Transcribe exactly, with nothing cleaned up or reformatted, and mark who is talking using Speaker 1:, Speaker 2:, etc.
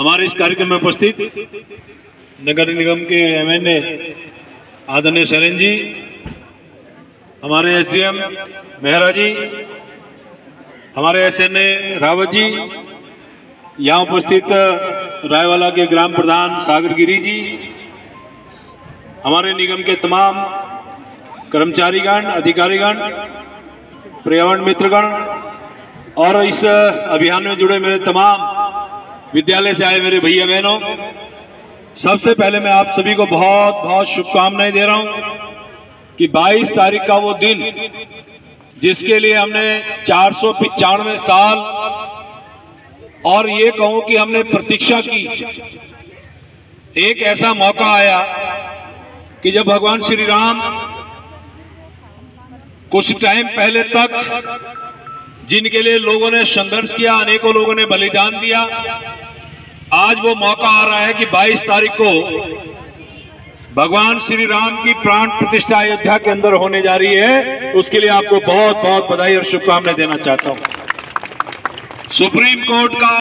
Speaker 1: हमारे इस कार्यक्रम में उपस्थित नगर निगम के एमएनए आदरणीय शैलेंद्र जी, हमारे एसडीएम मेहरा जी, हमारे एसएनए रावत जी, यहाँ उपस्थित रायवाला के ग्राम प्रधान सागर गिरी जी, हमारे निगम के तमाम कर्मचारीगण, अधिकारीगण, पर्यावरण मित्रगण और इस अभियान में जुड़े मेरे तमाम विद्यालय से आए मेरे भैया बहनों, सबसे पहले मैं आप सभी को बहुत बहुत शुभकामनाएं दे रहा हूं कि बाईस तारीख का वो दिन जिसके लिए हमने चार सौ पिचानवे साल और ये कहूं कि हमने प्रतीक्षा की, एक ऐसा मौका आया कि जब भगवान श्री राम कुछ टाइम पहले तक जिनके लिए लोगों ने संघर्ष किया, अनेकों लोगों ने बलिदान दिया, आज वो मौका आ रहा है कि बाईस तारीख को भगवान श्री राम की प्राण प्रतिष्ठा अयोध्या के अंदर होने जा रही है। उसके लिए आपको बहुत बहुत बधाई और शुभकामनाएं देना चाहता हूं। सुप्रीम कोर्ट का